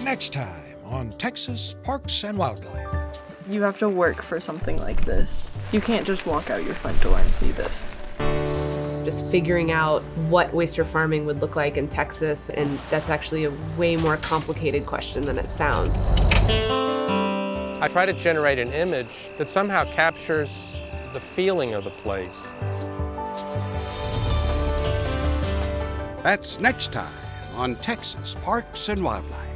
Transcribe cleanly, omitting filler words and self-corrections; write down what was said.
Next time on Texas Parks and Wildlife. You have to work for something like this. You can't just walk out your front door and see this. Just figuring out what oyster farming would look like in Texas, and that's actually a way more complicated question than it sounds. I try to generate an image that somehow captures the feeling of the place. That's next time on Texas Parks and Wildlife.